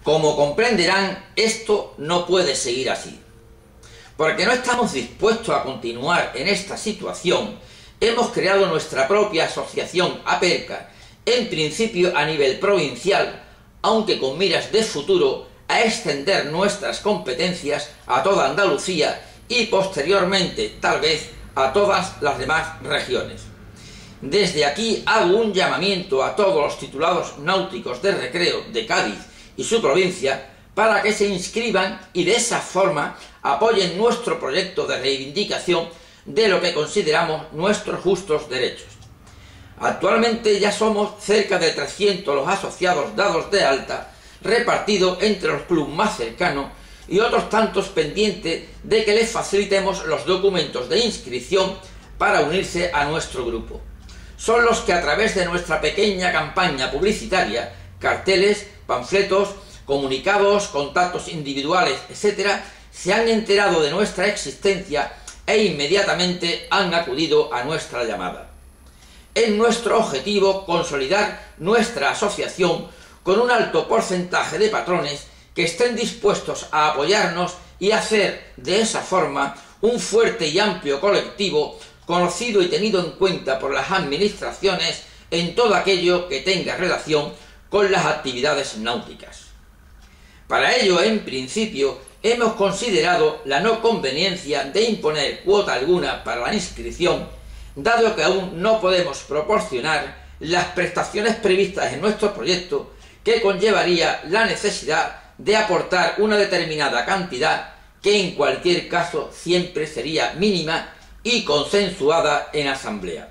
Como comprenderán, esto no puede seguir así. Porque no estamos dispuestos a continuar en esta situación, hemos creado nuestra propia asociación APERCA, en principio a nivel provincial, aunque con miras de futuro a extender nuestras competencias a toda Andalucía y posteriormente, tal vez, a todas las demás regiones. Desde aquí hago un llamamiento a todos los titulados náuticos de recreo de Cádiz y su provincia para que se inscriban y de esa forma apoyen nuestro proyecto de reivindicación de lo que consideramos nuestros justos derechos. Actualmente ya somos cerca de 300 los asociados dados de alta, repartidos entre los clubes más cercanos y otros tantos pendientes de que les facilitemos los documentos de inscripción para unirse a nuestro grupo. Son los que a través de nuestra pequeña campaña publicitaria, carteles, panfletos, comunicados, contactos individuales, etc., se han enterado de nuestra existencia e inmediatamente han acudido a nuestra llamada. Es nuestro objetivo consolidar nuestra asociación con un alto porcentaje de patrones que estén dispuestos a apoyarnos y hacer de esa forma un fuerte y amplio colectivo conocido y tenido en cuenta por las administraciones en todo aquello que tenga relación con las actividades náuticas. Para ello, en principio, hemos considerado la no conveniencia de imponer cuota alguna para la inscripción, dado que aún no podemos proporcionar las prestaciones previstas en nuestro proyecto, que conllevaría la necesidad de aportar una determinada cantidad que en cualquier caso siempre sería mínima y consensuada en asamblea.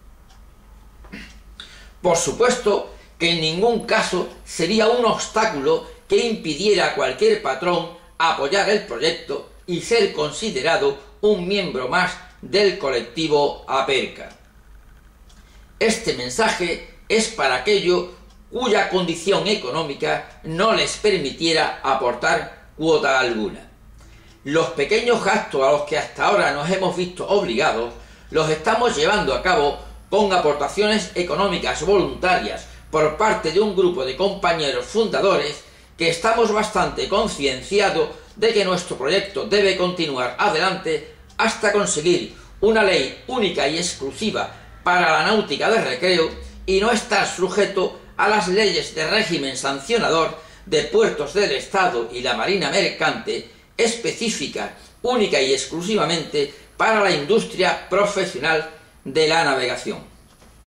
Por supuesto que en ningún caso sería un obstáculo que impidiera a cualquier patrón apoyar el proyecto y ser considerado un miembro más del colectivo APERCA. Este mensaje es para aquellos cuya condición económica no les permitiera aportar cuota alguna. Los pequeños gastos a los que hasta ahora nos hemos visto obligados los estamos llevando a cabo con aportaciones económicas voluntarias por parte de un grupo de compañeros fundadores que estamos bastante concienciados de que nuestro proyecto debe continuar adelante hasta conseguir una ley única y exclusiva para la náutica de recreo y no estar sujeto a las leyes de régimen sancionador de puertos del Estado y la Marina Mercante específica, única y exclusivamente para la industria profesional de la navegación.